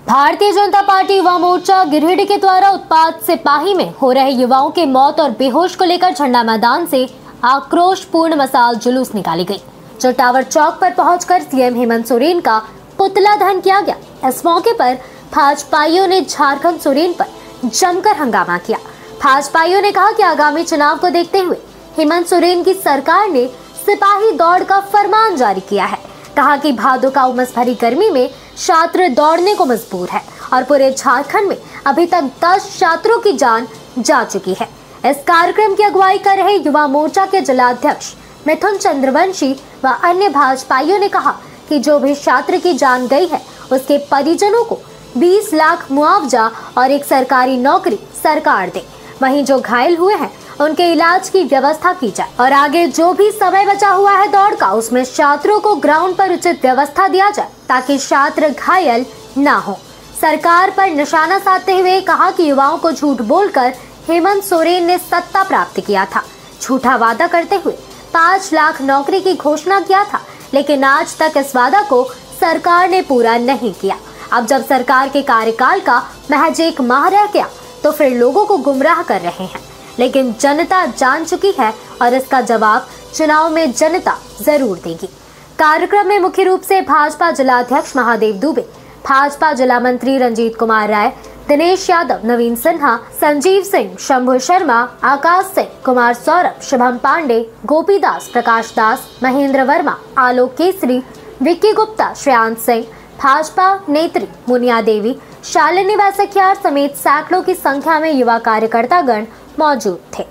Bharatiya Janata party Yuva Morcha Giridih के द्वारा उत्पाद सिपाही में हो रहे युवाओं के मौत और बेहोश को लेकर झंडा मैदान से आक्रोशपूर्ण मसाल जुलूस निकाली गई, जो टावर चौक पर पहुंचकर सीएम हेमंत सोरेन का पुतला दहन किया गया। इस मौके पर भाजपाइयों ने झारखंड सोरेन पर जमकर हंगामा किया। भाजपाइयों ने कहा कि आगामी चुनाव को देखते हुए हेमंत सोरेन की सरकार ने सिपाही दौड़ का फरमान जारी किया है। कहा कि भादों का उमस भरी गर्मी में छात्र दौड़ने को मजबूर है और पूरे झारखंड में अभी तक 10 छात्रों की जान जा चुकी है। इस कार्यक्रम की अगुवाई कर रहे युवा मोर्चा के जिलाध्यक्ष मिथुन चंद्रवंशी व अन्य भाजपाइयों ने कहा कि जो भी छात्र की जान गई है उसके परिजनों को 20 लाख मुआवजा और एक सरकारी नौकरी सरकार दे। वहीं जो घायल हुए हैं उनके इलाज की व्यवस्था की जाए और आगे जो भी समय बचा हुआ है दौड़ का उसमें छात्रों को ग्राउंड पर उचित व्यवस्था दिया जाए ताकि छात्र घायल ना हो। सरकार पर निशाना साधते हुए कहा कि युवाओं को झूठ बोलकर हेमंत सोरेन ने सत्ता प्राप्त किया था। झूठा वादा करते हुए 5 लाख नौकरी की घोषणा किया था, लेकिन आज तक इस वादा को सरकार ने पूरा नहीं किया। अब जब सरकार के कार्यकाल का महज 1 माह रह गया तो फिर लोगों को गुमराह कर रहे हैं, लेकिन जनता जान चुकी है और इसका जवाब चुनाव में जनता जरूर देगी। कार्यक्रम में मुख्य रूप से भाजपा जिलाध्यक्ष महादेव दुबे, भाजपा जिला मंत्री रंजीत कुमार राय, दिनेश यादव, नवीन सिन्हा, संजीव सिंह, शंभू शर्मा, आकाश सिंह, कुमार सौरभ, शुभम पांडे, गोपीदास, प्रकाश दास, महेंद्र वर्मा, आलोक केसरी, विक्की गुप्ता, श्रेयांश सिंह, भाजपा नेत्री मुनिया देवी, शालिनी वैसखियार समेत सैकड़ों की संख्या में युवा कार्यकर्तागण मौजूद थे।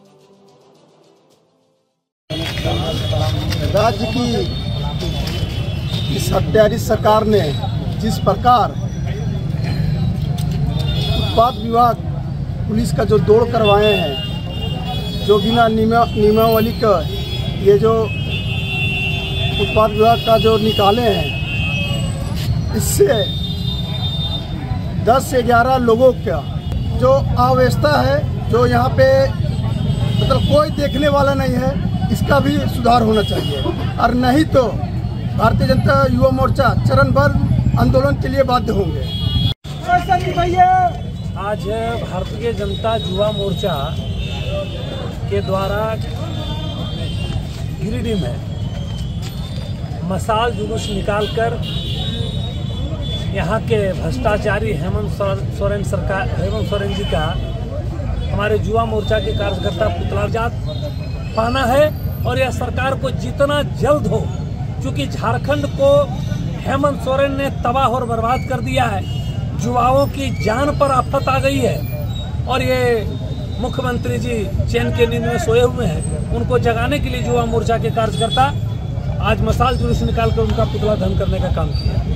राज्य की इस हत्यारी सरकार ने जिस प्रकार उत्पाद विभाग पुलिस का जो दौड़ करवाए हैं, जो बिना नियमावली का ये जो उत्पाद विभाग का जो निकाले हैं, इससे 10 से 11 लोगों का जो अव्यवस्था है, जो यहाँ पे मतलब कोई देखने वाला नहीं है, इसका भी सुधार होना चाहिए। और नहीं तो भारतीय जनता युवा मोर्चा चरणबद्ध आंदोलन के लिए बाध्य होंगे। आज भारतीय जनता युवा मोर्चा के द्वारा गिरिडीह में मसाल जुलूस निकालकर यहाँ के भ्रष्टाचारी हेमंत सोरेन जी का हमारे युवा मोर्चा के कार्यकर्ता पुतलाजात पाना है। और यह सरकार को जितना जल्द हो, क्योंकि झारखंड को हेमंत सोरेन ने तबाह और बर्बाद कर दिया है, युवाओं की जान पर आफत आ गई है और ये मुख्यमंत्री जी चैन के नींद में सोए हुए हैं। उनको जगाने के लिए युवा मोर्चा के कार्यकर्ता आज मसाल जुलूस निकालकर उनका पुतला दहन करने का काम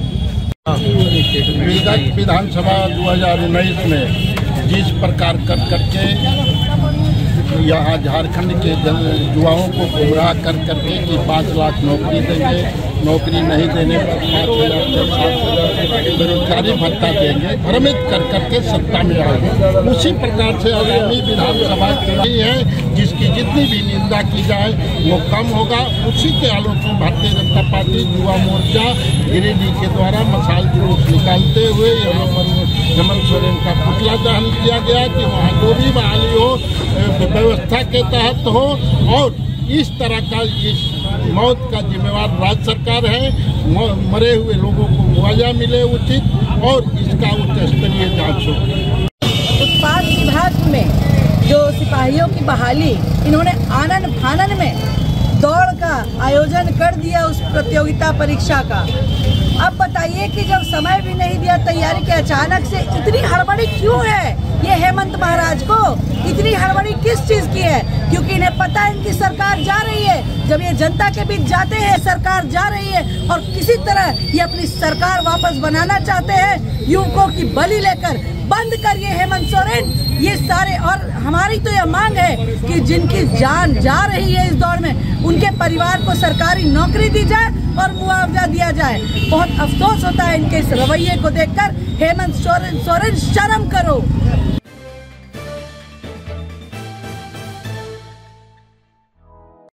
किया। विधानसभा 2019 में जिस प्रकार कर करके यहाँ झारखंड के युवाओं को गुमराह कर करके कि 5 लाख नौकरी देंगे, नौकरी नहीं देने पर 5,000 से 7,000 बेरोजगारी भत्ता देंगे, भ्रमित कर करके सत्ता में आएंगे। उसी प्रकार से आगामी विधानसभा चुनाव है, जिसकी जितनी भी निंदा की जाए वो कम होगा। उसी के आलोक में भारतीय जनता पार्टी युवा मोर्चा गिरिडीह के द्वारा मसाल जुलूस निकालते हुए यहाँ पर हेमंत सोरेन का पुतला दहन किया गया कि वहाँ जो भी बहाली हो व्यवस्था के तहत हो और इस तरह का इस मौत का जिम्मेवार राज्य सरकार है। मरे हुए लोगों को मुआवजा मिले उचित और इसका उच्च स्तरीय जांच हो। उत्पाद विभाग में जो सिपाहियों की बहाली, इन्होंने आनन फानन में दौड़ का आयोजन कर दिया उस प्रतियोगिता परीक्षा का। अब बताइए कि जब समय भी नहीं दिया तैयारी के, अचानक से इतनी हड़बड़ी क्यों है ये हेमंत महाराज को? इतनी हड़बड़ी किस चीज की है? क्योंकि इन्हें पता है इनकी सरकार जा रही है। जब ये जनता के बीच जाते हैं, सरकार जा रही है और किसी तरह ये अपनी सरकार वापस बनाना चाहते हैं, युवकों की बलि लेकर। बंद करिए हेमंत सोरेन ये सारे। और हमारी तो यह मांग है कि जिनकी जान जा रही है इस दौर में, उनके परिवार को सरकारी नौकरी दी जाए और मुआवजा दिया जाए। बहुत अफसोस होता है इनके इस रवैये को देखकर। हेमंत सोरेन शर्म करो।